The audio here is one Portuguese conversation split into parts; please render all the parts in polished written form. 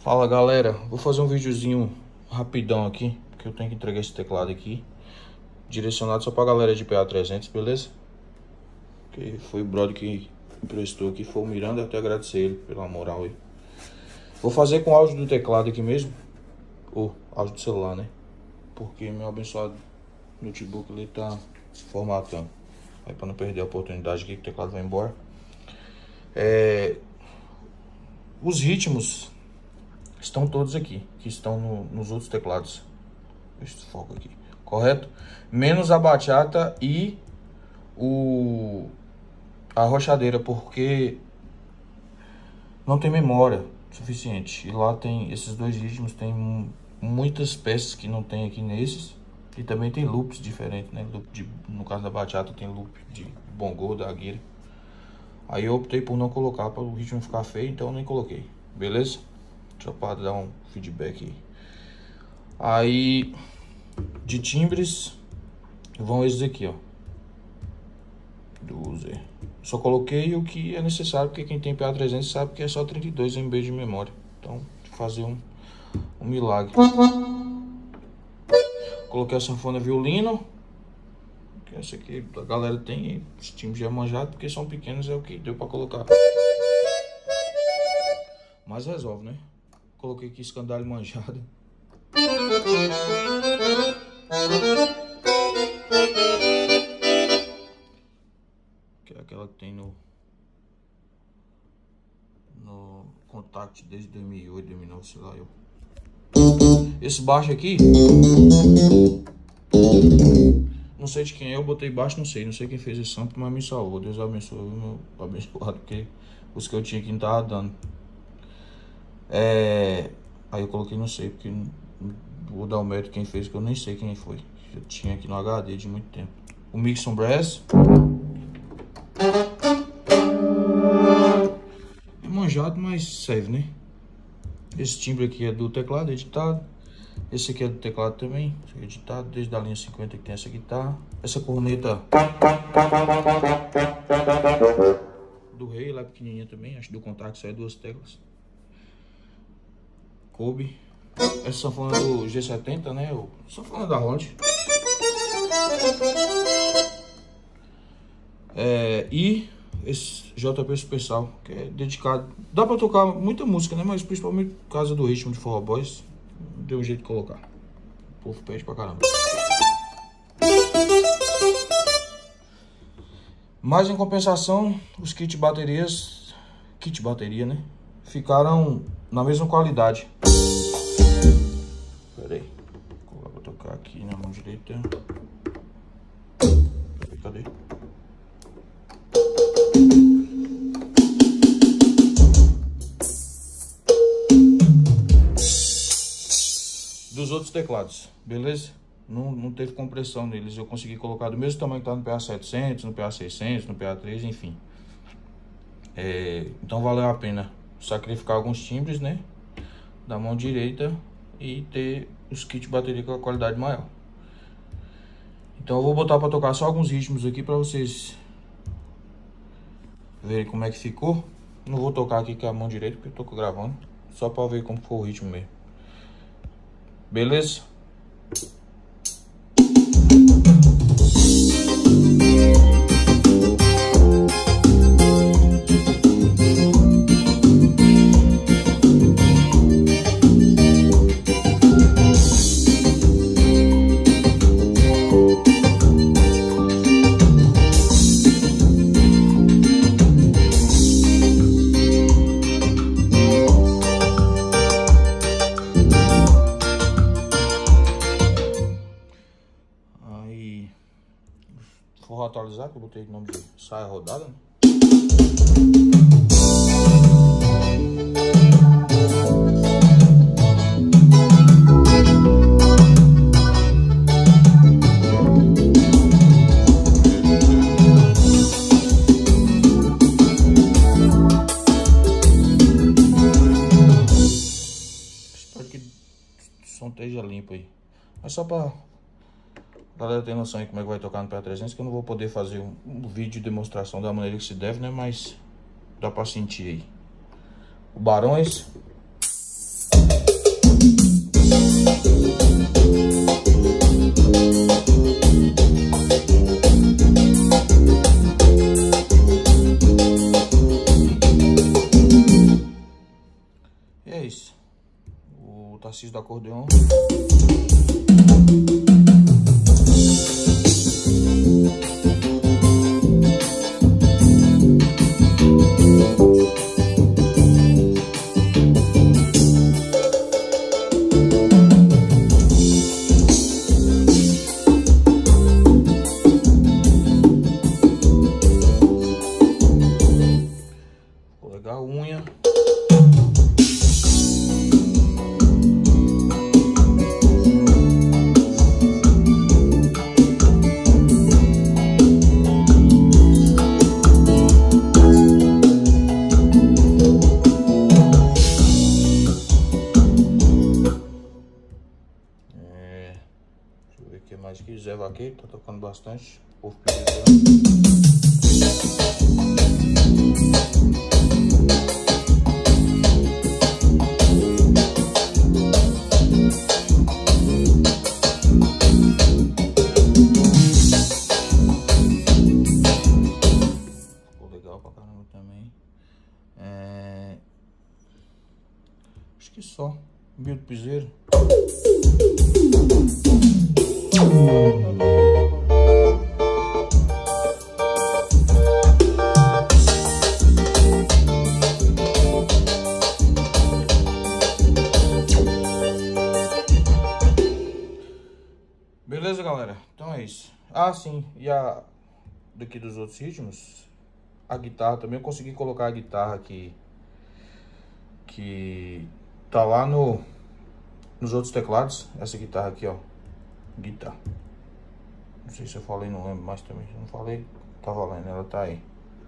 Fala galera, vou fazer um videozinho rapidão aqui, porque eu tenho que entregar esse teclado aqui, direcionado só pra galera de PA300, beleza? Que foi o brother que emprestou aqui, foi o Miranda, eu até agradecer ele pela moral aí. Vou fazer com áudio do teclado aqui mesmo, ou áudio do celular, né? Porque meu abençoado notebook ele tá formatando, aí pra não perder a oportunidade aqui que o teclado vai embora. Os ritmos estão todos aqui, que estão nos outros teclados. Deixa eu foco aqui, correto? Menos a bachata e a rochadeira, porque não tem memória suficiente. E lá tem esses dois ritmos, tem muitas peças que não tem aqui nesses. E também tem loops diferentes, né? No caso da bachata tem loop de bongô, da guira. Aí eu optei por não colocar para o ritmo ficar feio, então eu nem coloquei, beleza? Só para dar um feedback aí. De timbres vão esses aqui, ó, do User. Só coloquei o que é necessário, porque quem tem PA300 sabe que é só 32 MB de memória. Então, fazer um milagre. Coloquei a sanfona violino, que essa aqui a galera tem, os timbres já manjados, porque são pequenos, é o que deu para colocar. Mas resolve, né? Coloquei aqui escandalho manjado. Que é aquela que tem no Contact desde 2008, 2009, sei lá eu. Esse baixo aqui, não sei de quem é, eu botei baixo, não sei quem fez esse sample, mas me salvou. Deus abençoe o meu abençoado, porque os que eu tinha aqui não tava dando. Aí eu coloquei não sei, porque vou dar o mérito quem fez, que eu nem sei quem foi. Eu tinha aqui no HD de muito tempo. O Mixon Brass. É manjado, mas serve, né? Esse timbre aqui é do teclado editado. Esse aqui é do teclado também, editado desde a linha 50 que tem essa guitarra. Essa corneta do Rei, lá pequenininha também, acho que do Contact só é duas teclas. Kobe. Essa sanfona do G70, né? O sanfona da Rod. E esse JP Special, que é dedicado. Dá pra tocar muita música, né? Mas principalmente por causa do ritmo de Forró Boys, deu um jeito de colocar. O povo pede pra caramba. Mas em compensação, os kit bateria, né? Ficaram na mesma qualidade. Pera aí, vou tocar aqui na mão direita. Cadê? Dos outros teclados, beleza? Não teve compressão neles. Eu consegui colocar do mesmo tamanho que tá no PA700, no PA600, no PA3, enfim. Então valeu a pena sacrificar alguns timbres, né? Da mão direita e ter os kits de bateria com a qualidade maior. Então eu vou botar para tocar só alguns ritmos aqui para vocês verem como é que ficou. Não vou tocar aqui com a mão direita porque eu tô gravando, só para ver como ficou o ritmo mesmo. Beleza? Vou atualizar, que eu botei o nome de saia rodada, né? Espero que o som esteja limpo aí. Mas só pra galera tem noção aí como é que vai tocar no PA300, que eu não vou poder fazer um vídeo de demonstração da maneira que se deve, né? Mas dá pra sentir aí. O Barões. E é isso. O Tarcísio do acordeon. Ficou legal a unha. Deixa eu ver o que mais aqui. Zé Vaqueiro tá tocando bastante. O povo pediu. Ficou legal pra caramba também. Acho que só. Milton Piseiro. Beleza, galera? Então é isso. Ah, sim. E daqui dos outros ritmos, a guitarra também. Eu consegui colocar a guitarra aqui, que tá lá nos outros teclados. Essa guitarra aqui, ó. Guitarra. Não sei se eu falei, não lembro mais também. Se não falei, tá valendo. Ela tá aí.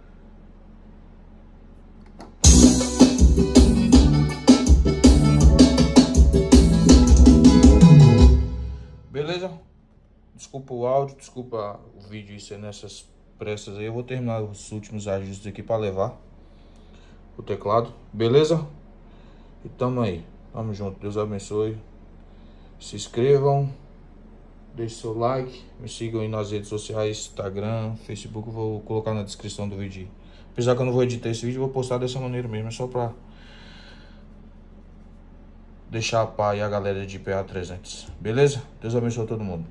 Beleza? Desculpa o áudio, desculpa o vídeo ser nessas pressas aí. Eu vou terminar os últimos ajustes aqui para levar o teclado. Beleza? E tamo aí. Tamo junto. Deus abençoe. Se inscrevam. Deixe seu like. Me sigam aí nas redes sociais, Instagram, Facebook. Eu vou colocar na descrição do vídeo. Apesar que eu não vou editar esse vídeo, eu vou postar dessa maneira mesmo. É só pra deixar a pá e a galera de PA300. Beleza? Deus abençoe todo mundo.